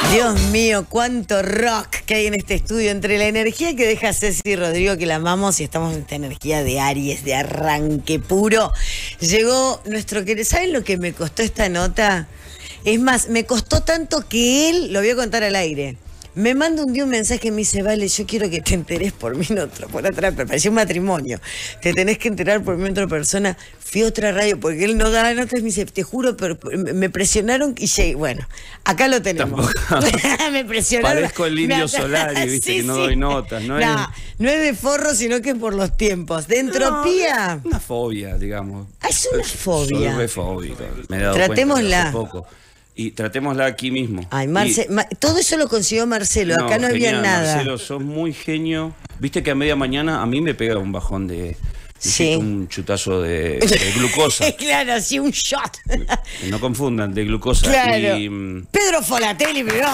Dios mío, cuánto rock que hay en este estudio. Entre la energía que deja Ceci y Rodrigo, que la amamos, y estamos en esta energía de Aries, de arranque puro. Llegó nuestro querido. ¿Saben lo que me costó esta nota? Es más, me costó tanto que él, lo voy a contar al aire, me manda un día un mensaje y me dice: Vale, yo quiero que te enteres por mí, por atrás, pero parecía un matrimonio. Te tenés que enterar por mí, otra persona. Fui a otra radio porque él no daba notas y me dice: te juro, pero me presionaron y llegué. Bueno, acá lo tenemos. Me presionaron. Parezco el Indio Solari, viste, sí, que no doy notas. No es de forro, sino que por los tiempos. De entropía. No, una fobia, digamos. Es una fobia. Soy re fóbico. Me he dado Tratémosla. Hace poco. Y tratémosla aquí mismo. Ay, todo eso lo consiguió Marcelo, acá no había nada. Marcelo, sos muy genio. Viste que a media mañana a mí me pega un bajón de... Sí. Un chutazo de glucosa. Claro, sí, un shot. No confundan, de glucosa. Claro. Y, Pedro Folatelli, pero...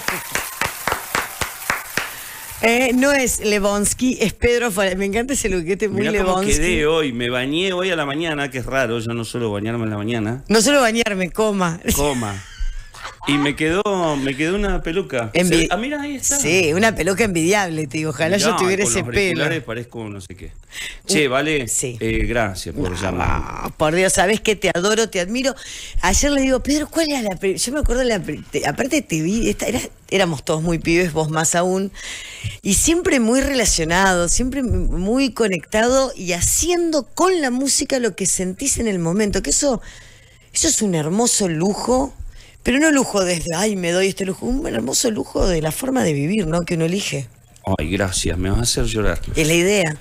no es Lebonsky, es Pedro Folatelli. Me encanta ese luquete muy mirá Lebonsky. Cómo quedé hoy, me bañé hoy a la mañana, que es raro, yo no suelo bañarme en la mañana. No suelo bañarme, coma. Y me quedó una peluca. Mira, ahí está. Sí, una peluca envidiable, te digo. Ojalá yo tuviera ese pelo. Parezco no sé qué. Che, Vale, sí. Gracias por llamar. Por Dios, sabés que te adoro, te admiro. Ayer le digo: Pedro, ¿cuál era la yo me acuerdo aparte te vi, éramos todos muy pibes, vos más aún, y siempre muy relacionado, siempre muy conectado y haciendo con la música lo que sentís en el momento, que eso es un hermoso lujo. Pero no lujo desde, ay, me doy este lujo, un hermoso lujo de la forma de vivir, ¿no? Que uno elige. Ay, gracias, me vas a hacer llorar. Es la idea.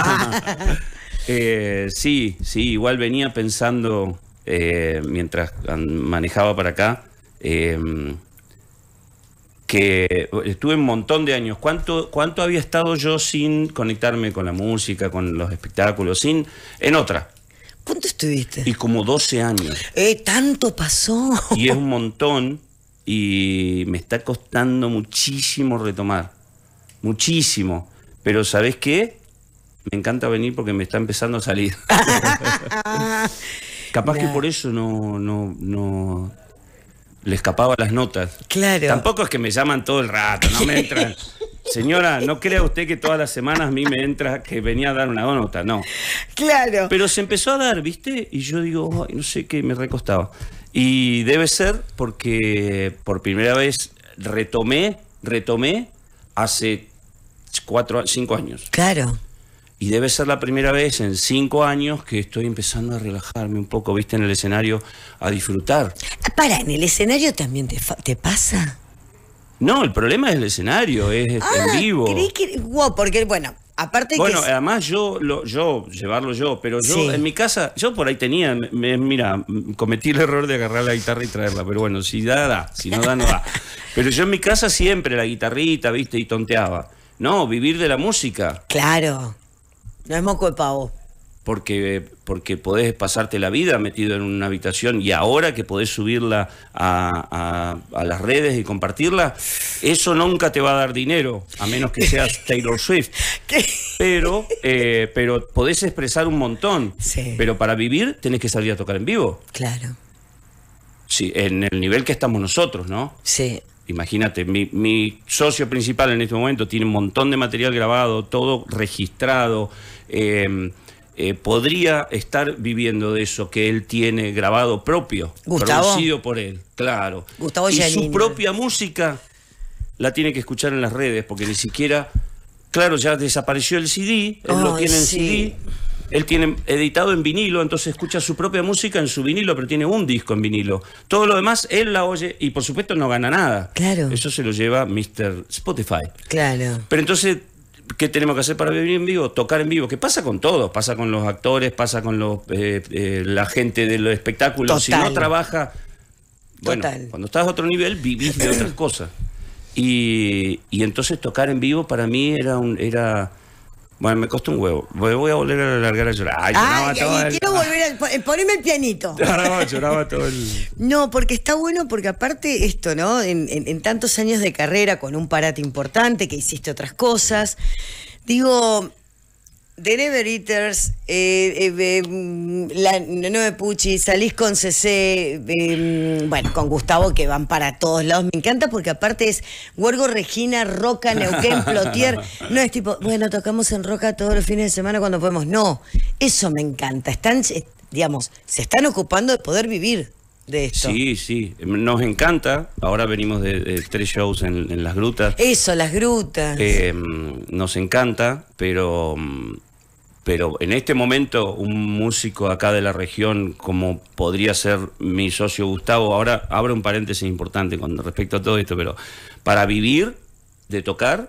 Sí, igual venía pensando, mientras manejaba para acá, que estuve un montón de años. ¿Cuánto había estado yo sin conectarme con la música, con los espectáculos, en otra? ¿Cuánto estuviste? Y como 12 años. Tanto pasó. Y es un montón y me está costando muchísimo retomar. Muchísimo. Pero ¿sabés qué? Me encanta venir porque me está empezando a salir. Capaz que por eso no le escapaba las notas. Claro. Tampoco es que me llaman todo el rato, no me entran. Señora, no crea usted que todas las semanas a mí me entra que venía a dar una nota, no. Claro. Pero se empezó a dar, ¿viste? Y yo digo, ay, no sé qué, me recostaba. Y debe ser porque por primera vez retomé hace 5 años. Claro. Y debe ser la primera vez en 5 años que estoy empezando a relajarme un poco, ¿viste? En el escenario, a disfrutar. ¿En el escenario también te pasa? No, el problema es el escenario, es en vivo. Creí que... Wow, porque, bueno, aparte bueno, que... además llevarlo yo, pero yo sí. En mi casa, yo por ahí tenía, mira, cometí el error de agarrar la guitarra y traerla, pero bueno, si da, si no da, no da. Pero yo en mi casa siempre la guitarrita, ¿viste? Y tonteaba. No, vivir de la música. Claro, no es moco de pavo. Porque podés pasarte la vida metido en una habitación y ahora que podés subirla a las redes y compartirla, eso nunca te va a dar dinero, a menos que seas Taylor Swift. Pero podés expresar un montón. Sí. Pero para vivir tenés que salir a tocar en vivo. Claro. Sí, en el nivel que estamos nosotros, ¿no? Sí. Imagínate, mi socio principal en este momento tiene un montón de material grabado, todo registrado. Podría estar viviendo de eso que él tiene grabado propio, Gustavo, producido por él, claro. Gustavo y Giannini. Su propia música la tiene que escuchar en las redes, porque ni siquiera, claro, ya desapareció el CD, él lo tiene en CD, él tiene editado en vinilo, entonces escucha su propia música en su vinilo, pero tiene un disco en vinilo. Todo lo demás él la oye y por supuesto no gana nada. Claro. Eso se lo lleva Mr. Spotify. Claro. Pero entonces, ¿qué tenemos que hacer para vivir en vivo? Tocar en vivo. ¿Qué pasa con todos? Pasa con los actores, pasa con la gente de los espectáculos. Total. Si no trabaja... Bueno, Total. Cuando estás a otro nivel, vivís de otras cosas. Y entonces tocar en vivo para mí era bueno, me costó un huevo. Voy a volver a largar a llorar. Quiero volver a... Poneme el pianito. Lloraba todo el... No, porque está bueno, porque aparte esto, ¿no? En tantos años de carrera, con un parate importante, que hiciste otras cosas, digo, The Never Eaters, la Nove Pucci, salís con CC, bueno, con Gustavo, que van para todos lados. Me encanta porque aparte es Huergo, Regina, Roca, Neuquén, Plotier. No es tipo, bueno, tocamos en Roca todos los fines de semana cuando podemos. No, eso me encanta. Están, digamos, se están ocupando de poder vivir de esto. Sí, sí, nos encanta. Ahora venimos de 3 shows en Las Grutas. Eso, Las Grutas. Nos encanta, pero en este momento un músico acá de la región, como podría ser mi socio Gustavo, ahora abro un paréntesis importante con respecto a todo esto, pero para vivir de tocar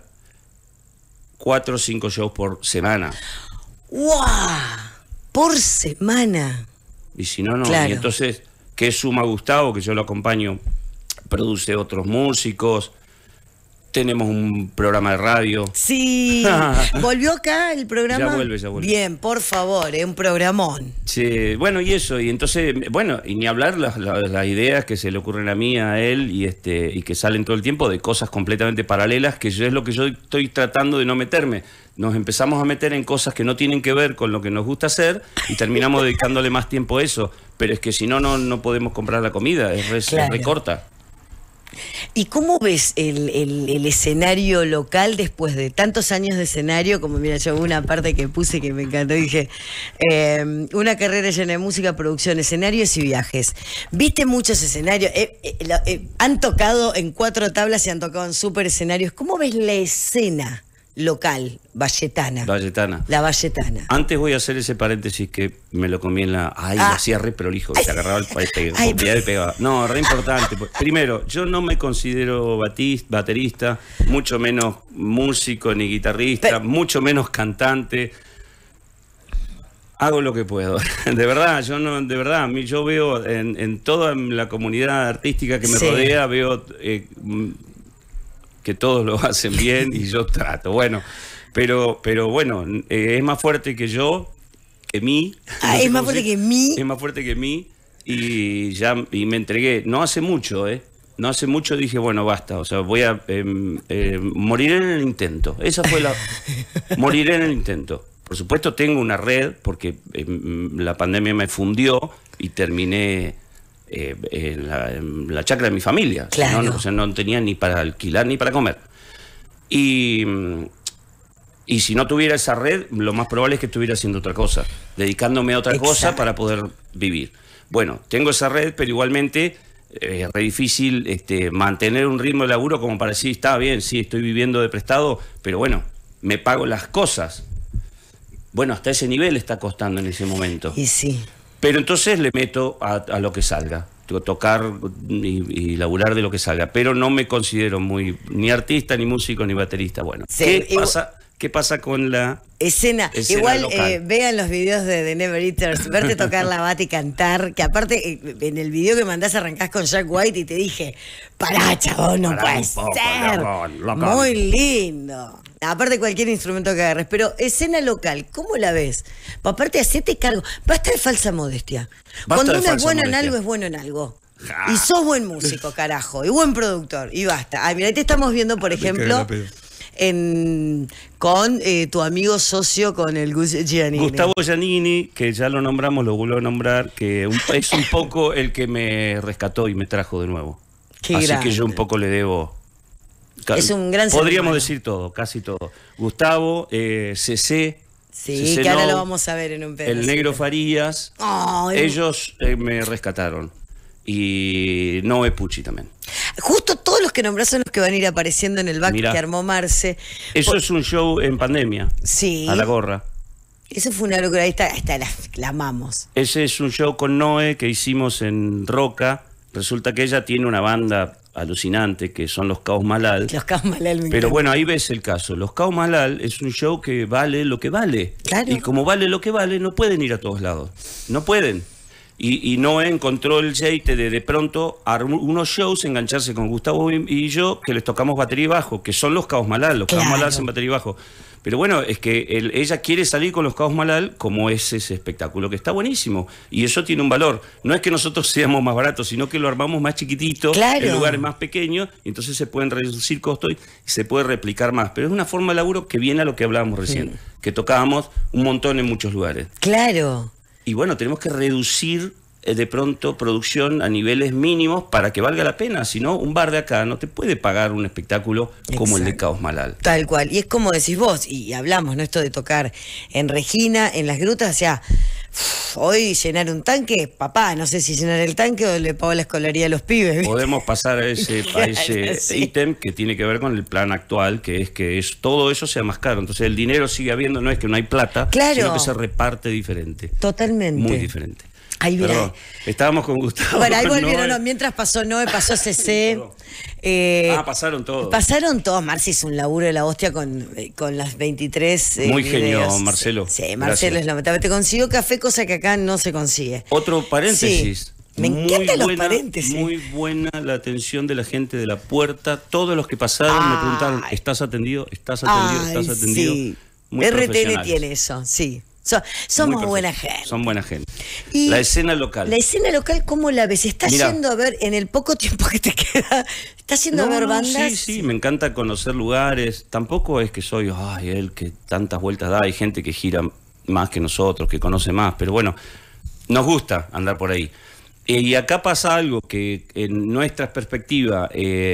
4 o 5 shows por semana. ¡Wow! Por semana. Y si no, no. Claro. Y entonces, ¿qué suma Gustavo? Que yo lo acompaño, produce otros músicos. Tenemos un programa de radio. Sí. ¿Volvió acá el programa? Ya vuelve, ya vuelve. Bien, por favor, un programón. Sí, bueno, y eso, y entonces, bueno, y ni hablar las ideas que se le ocurren a mí, a él, y que salen todo el tiempo de cosas completamente paralelas, que es lo que yo estoy tratando de no meterme. Nos empezamos a meter en cosas que no tienen que ver con lo que nos gusta hacer y terminamos dedicándole más tiempo a eso. Pero es que si no, no podemos comprar la comida, es recorta. ¿Y cómo ves el escenario local después de tantos años de escenario? Como mira, yo una parte que puse que me encantó, dije, una carrera llena de música, producción, escenarios y viajes. ¿Viste muchos escenarios? Han tocado en 4 tablas y han tocado en super escenarios. ¿Cómo ves la escena local, valletana? La valletana. Antes voy a hacer ese paréntesis que me lo comí en la... Ay, lo hacía re prolijo, se agarraba el copiaba y pegaba. No, re importante. Primero, yo no me considero baterista, mucho menos músico ni guitarrista, mucho menos cantante. Hago lo que puedo. De verdad, yo veo en toda la comunidad artística que me rodea, veo... que todos lo hacen bien y yo trato. Bueno, pero bueno, es más fuerte que yo, que mí. Es más fuerte que mí. Es más fuerte que mí y me entregué. No hace mucho, No hace mucho dije, bueno, basta. O sea, voy a moriré en el intento. Esa fue la... moriré en el intento. Por supuesto tengo una red porque la pandemia me fundió y terminé... en la chacra de mi familia. Claro. O sea, no tenía ni para alquilar ni para comer. Y si no tuviera esa red, lo más probable es que estuviera haciendo otra cosa, dedicándome a otra cosa para poder vivir. Bueno, tengo esa red, pero igualmente es re difícil mantener un ritmo de laburo como para decir, está bien, sí, estoy viviendo de prestado, pero bueno, me pago las cosas. Bueno, hasta ese nivel está costando en ese momento. Y sí. Pero entonces le meto a lo que salga, tocar y laburar de lo que salga. Pero no me considero ni artista, ni músico, ni baterista. Bueno, sí, ¿qué pasa con la escena igual vean los videos de The Never Eaters, verte tocar la bata y cantar, que aparte en el video que mandás arrancás con Jack White y te dije, pará, chabón, no puede ser. Muy lindo. Aparte cualquier instrumento que agarres, pero escena local, ¿cómo la ves? Aparte, hacete cargo. Basta de falsa modestia. Cuando uno es bueno en algo, es bueno en algo. Y sos buen músico, carajo, y buen productor, y basta. Mira, ahí te estamos viendo, por ejemplo, con tu amigo socio, con el Gus Giannini. Gustavo Giannini, que ya lo nombramos, lo vuelvo a nombrar, que es un poco el que me rescató y me trajo de nuevo. Así que yo un poco le debo... Es un gran podríamos decir todo, casi todo. Gustavo, CC. Sí, que ahora lo vamos a ver en un pedacito. El Negro Farías. Ellos me rescataron. Y Nove Pucci también. Justo todos los que nombrás son los que van a ir apareciendo en el back que armó Marce. Eso es un show en pandemia. Sí. A la gorra. Eso fue una locura. Ahí está la amamos. Ese es un show con Noé que hicimos en Roca. Resulta que ella tiene una banda alucinante que son los Caos Malal. Los Caos Malal. Pero bueno, ahí ves el caso. Los Caos Malal es un show que vale lo que vale. Claro. Y como vale lo que vale, no pueden ir a todos lados. No pueden. Y Noé encontró el jeite de pronto armar unos shows, engancharse con Gustavo y yo, que les tocamos batería y bajo, que son los Caos Malal. Los Caos Malal hacen batería y bajo. Pero bueno, es que ella quiere salir con los Caos Malal como es ese espectáculo, que está buenísimo. Y eso tiene un valor. No es que nosotros seamos más baratos, sino que lo armamos más chiquitito, claro, en lugares más pequeños, y entonces se pueden reducir costos y se puede replicar más. Pero es una forma de laburo que viene a lo que hablábamos recién, que tocábamos un montón en muchos lugares. Claro. Y bueno, tenemos que reducir de pronto producción a niveles mínimos para que valga la pena. Si no, un bar de acá no te puede pagar un espectáculo como el de Caos Malal. Tal cual. Y es como decís vos, y hablamos, ¿no? Esto de tocar en Regina, en las grutas, o sea, hoy llenar un tanque, papá, no sé si llenar el tanque o le pago la escolaría a los pibes, ¿viste? Podemos pasar a ese ítem que tiene que ver con el plan actual, que es todo eso sea más caro. Entonces el dinero sigue habiendo, no es que no hay plata, sino que se reparte diferente. Totalmente. Muy diferente. Ahí mira. Perdón, estábamos con Gustavo. Bueno, ahí volvieron, no, mientras pasó Noé, pasó CC. Pasaron todos. Pasaron todos. Marci hizo un laburo de la hostia con las 23 Muy videos. genio, Marcelo. Sí, Marcelo es lamentable. Te consiguió café, cosa que acá no se consigue. Otro paréntesis. Sí. Me encantan los paréntesis. Muy buena la atención de la gente de la puerta. Todos los que pasaron me preguntaron, ¿estás atendido? ¿Estás atendido? ¿Estás atendido? Sí. Muy RTL tiene eso, sí. Somos buena gente. Son buena gente. Y la escena local. La escena local, ¿cómo la ves? ¿Estás yendo a ver, en el poco tiempo que te queda, estás yendo a ver bandas? Sí, me encanta conocer lugares. Tampoco es que soy, él que tantas vueltas da. Hay gente que gira más que nosotros, que conoce más. Pero bueno, nos gusta andar por ahí. Y acá pasa algo que en nuestra perspectiva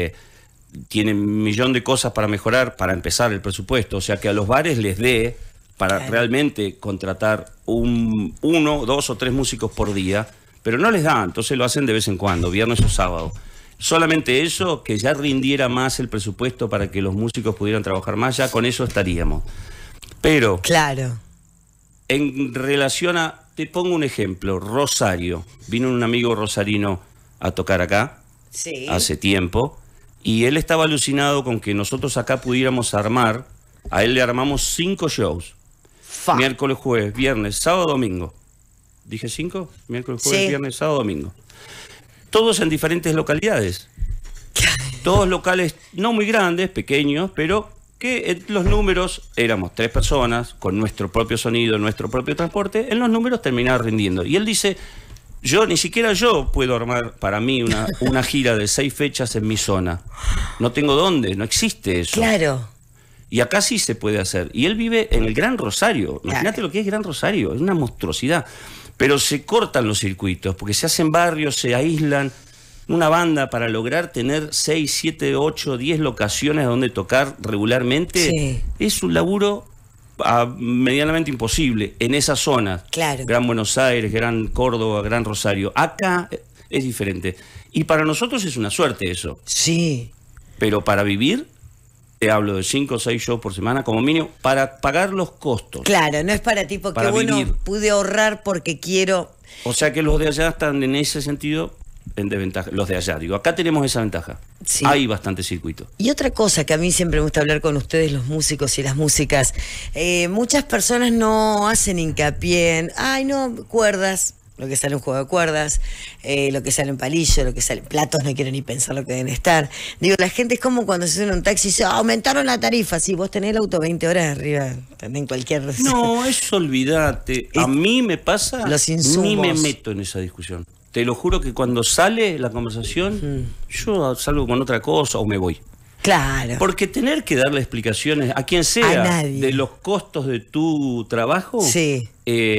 tiene un millón de cosas para mejorar, para empezar el presupuesto. O sea, que a los bares les dé para realmente contratar 1, 2 o 3 músicos por día, pero no les da, entonces lo hacen de vez en cuando, viernes o sábado. Solamente eso, que ya rindiera más el presupuesto para que los músicos pudieran trabajar más, ya con eso estaríamos. Pero, claro, en relación a, te pongo un ejemplo, Rosario. Vino un amigo rosarino a tocar acá, hace tiempo, y él estaba alucinado con que nosotros acá pudiéramos armar, a él le armamos 5 shows. Miércoles, jueves, viernes, sábado, domingo. ¿Dije 5? Miércoles, jueves, viernes, sábado, domingo. Todos en diferentes localidades. Todos locales no muy grandes, pequeños, pero que los números, éramos 3 personas, con nuestro propio sonido, nuestro propio transporte, en los números terminaba rindiendo. Y él dice, ni siquiera yo puedo armar para mí una gira de 6 fechas en mi zona. No tengo dónde, no existe eso. Claro. Y acá sí se puede hacer. Y él vive en el Gran Rosario. Imagínate lo que es Gran Rosario. Es una monstruosidad. Pero se cortan los circuitos, porque se hacen barrios, se aíslan. Una banda para lograr tener 6, 7, 8, 10 locaciones donde tocar regularmente, es un laburo medianamente imposible en esas zonas. Claro. Gran Buenos Aires, Gran Córdoba, Gran Rosario. Acá es diferente. Y para nosotros es una suerte eso. Sí. Pero para vivir, te hablo de 5 o 6 shows por semana como mínimo, para pagar los costos. Claro, no es para tipo que bueno, pude ahorrar porque quiero. O sea que los de allá están en ese sentido en desventaja. Los de allá, digo, acá tenemos esa ventaja. Sí. Hay bastante circuito. Y otra cosa que a mí siempre me gusta hablar con ustedes, los músicos y las músicas, muchas personas no hacen hincapié en, no, cuerdas. Lo que sale un juego de cuerdas, lo que sale en palillo, lo que sale en platos, no quiero ni pensar lo que deben estar. Digo, la gente es como cuando se sube en un taxi y dice, aumentaron la tarifa. Si vos tenés el auto 20 horas arriba, en cualquier... No, eso olvídate. A mí me pasa, los insumos. Ni me meto en esa discusión. Te lo juro que cuando sale la conversación, yo salgo con otra cosa o me voy. Claro. Porque tener que darle explicaciones a quien sea de los costos de tu trabajo... Sí.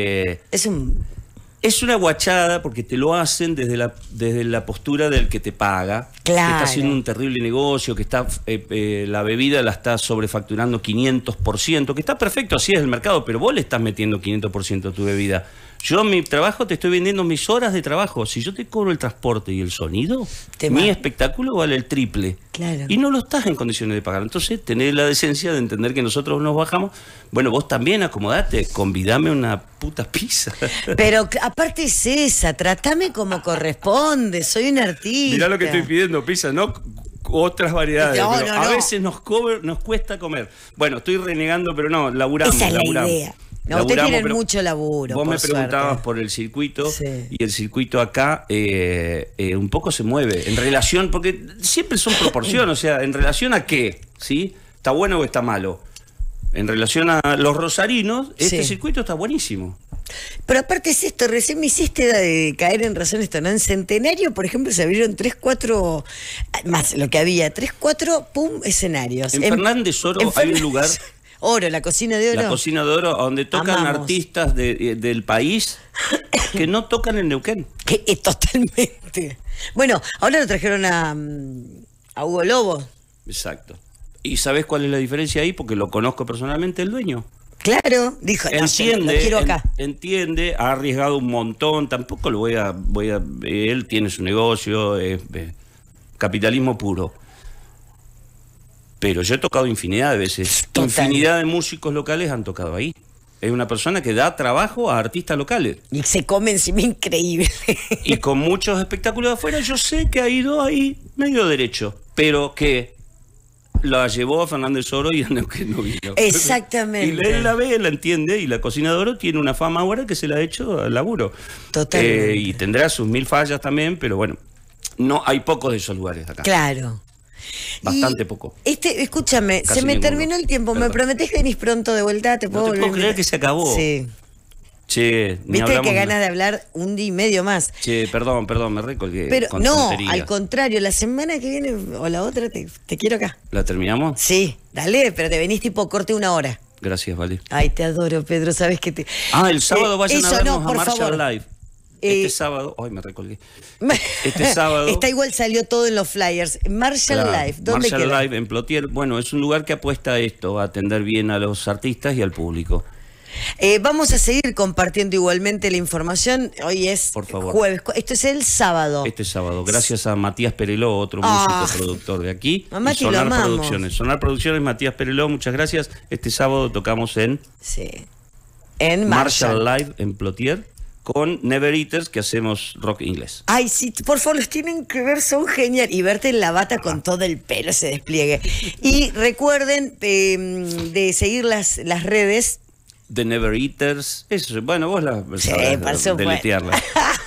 Es una guachada porque te lo hacen desde la postura del que te paga, que está haciendo un terrible negocio, que está la bebida la está sobrefacturando 500%, que está perfecto, así es el mercado, pero vos le estás metiendo 500% a tu bebida. Yo en mi trabajo te estoy vendiendo mis horas de trabajo. Si yo te cobro el transporte y el sonido, mi espectáculo vale el triple. Claro. Y no lo estás en condiciones de pagar. Entonces, tenés la decencia de entender que nosotros nos bajamos. Bueno, vos también acomodate, convidame una puta pizza. Pero aparte es esa, tratame como corresponde, soy un artista. Mirá lo que estoy pidiendo, pizza, no otras variedades. No, pero a veces nos cuesta comer. Bueno, estoy renegando, pero no, laburamos. Esa es la idea. No, ustedes tienen mucho laburo. Vos me preguntabas por el circuito, y el circuito acá un poco se mueve en relación, porque siempre son proporciones, o sea, en relación a qué, ¿sí? ¿Está bueno o está malo? En relación a los rosarinos, este Sí. circuito está buenísimo. Pero aparte es esto, recién me hiciste caer en razón esto, ¿no? En Centenario, por ejemplo, se abrieron 3, 4, más lo que había, 3, 4, escenarios. En Fernández Oro hay un lugar, Oro, la cocina de oro. la Cocina de Oro, donde tocan Amamos. artistas del país que no tocan en Neuquén. Totalmente. Bueno, ahora lo trajeron a Hugo Lobo. Exacto. ¿Y sabes cuál es la diferencia ahí? Porque lo conozco personalmente, el dueño. Claro, dijo, no, yo lo quiero acá. Entiende, ha arriesgado un montón, tampoco lo voy a él tiene su negocio, capitalismo puro. Pero yo he tocado infinidad de veces. Total. Infinidad de músicos locales han tocado ahí. Es una persona que da trabajo a artistas locales. Y se come encima increíble. Y con muchos espectáculos de afuera, yo sé que ha ido ahí medio derecho, pero que la llevó a Fernández Oro y a Neuquén no vino. Exactamente. Y él la ve, la entiende, y la Cocina de Oro tiene una fama ahora que se la ha hecho al laburo. Totalmente. Y tendrá sus 1000 fallas también, pero bueno, no hay pocos de esos lugares acá. Claro. Bastante Y poco. Escúchame, Casi se me ninguno. terminó el tiempo. Perdón. ¿Me prometés que venís pronto de vuelta? ¿Te puedo No te puedo volver a creer que se acabó. Sí. Che, ni Viste hablamos que de- ganas de hablar un día y medio más. Che, perdón, me recolgué. Pero con no, tonterías. al contrario, la semana que viene o la otra te quiero acá. ¿La terminamos? Sí, dale, pero te venís tipo corte 1 hora. Gracias, Vale. Ay, te adoro, Pedro, sabes que te... El sábado vayan eso a vernos no, a por Marshall favor. Live. Este sábado... Ay, me recolgué. Este Está sábado... igual, salió todo en los flyers. Marshall Claro, Live, ¿dónde Marshall queda? Live en Plotier. Bueno, es un lugar que apuesta a esto, a atender bien a los artistas y al público. Vamos a seguir compartiendo igualmente la información. Hoy es Por favor. jueves. Esto es el sábado. Este sábado, gracias a Matías Pereló, otro Ah. músico productor de aquí. A Y Mati lo Sonar amamos. Producciones. Sonar Producciones, Matías Pereló, muchas gracias. Este sábado tocamos en Sí. En Marshall Marshall. Live en Plotier con Never Eaters, que hacemos rock inglés. Ay, sí, por favor, los tienen que ver, son genial. Y verte en la bata con todo el pelo, ese despliegue. Y recuerden de seguir las redes. The Never Eaters, eso, bueno, vos la Sí, sabrás por supuesto. deletearla.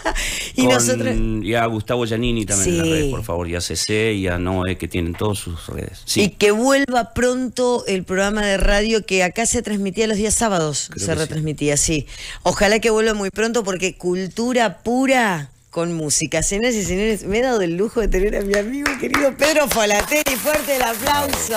Y nosotros... Y a Gustavo Giannini también en las Sí. redes, por favor, y a CC y a Noé, que tienen todas sus redes. Y Sí, que vuelva pronto el programa de radio que acá se transmitía los días sábados. Creo Se que retransmitía, sí. Ojalá que vuelva muy pronto porque cultura pura con música. Señoras y señores, me he dado el lujo de tener a mi amigo querido Pedro Folatelli. Fuerte el aplauso.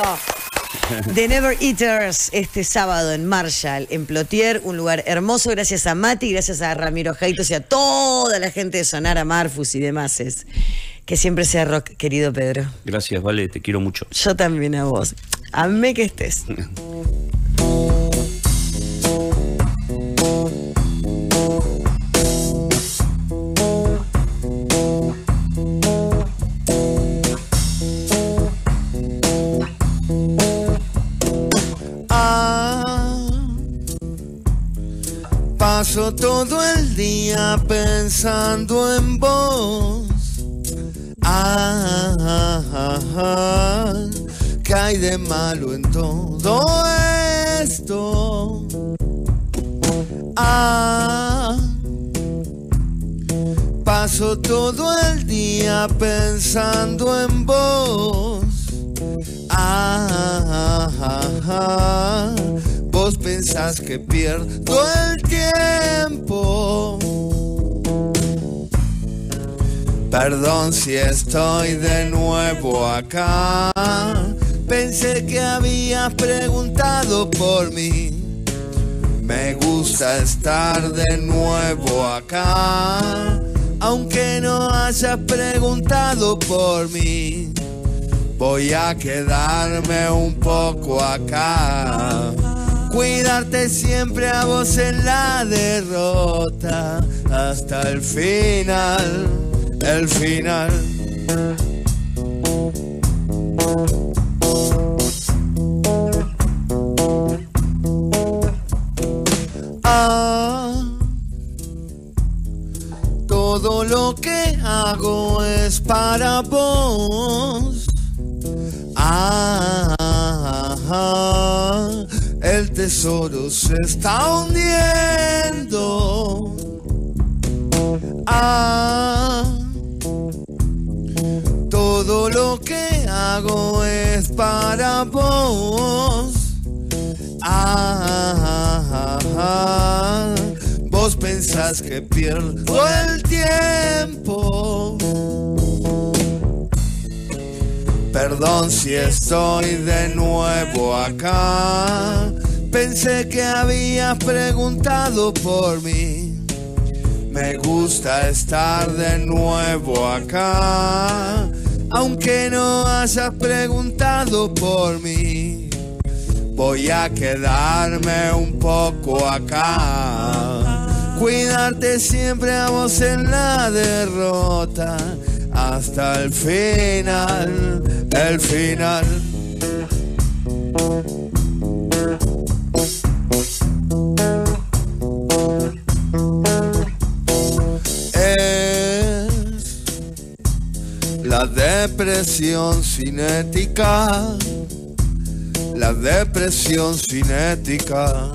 The Never Eaters este sábado en Marshall, en Plotier, un lugar hermoso. Gracias a Mati, gracias a Ramiro Jaitos y a toda la gente de Sonar, a Marfus y demás. Que siempre sea rock, querido Pedro. gracias, Vale, te quiero mucho. Yo también a vos. Amé que estés. Paso todo el día pensando en vos. ¿Qué hay de malo en todo esto? Paso todo el día pensando en vos. Vos pensás que pierdo el tiempo. Perdón si estoy de nuevo acá. Pensé que habías preguntado por mí. Me gusta estar de nuevo acá. Aunque no hayas preguntado por mí, voy a quedarme un poco acá. Cuidarte siempre a vos en la derrota. Hasta el final, el final. Todo lo que hago es para vos. El tesoro se está hundiendo. Todo lo que hago es para vos. Vos pensás que pierdo el tiempo. Perdón si estoy de nuevo acá. Pensé que habías preguntado por mí. Me gusta estar de nuevo acá, aunque no hayas preguntado por mí. Voy a quedarme un poco acá, cuidarte siempre a vos en la derrota, hasta el final, el final. La depresión cinética, la depresión cinética.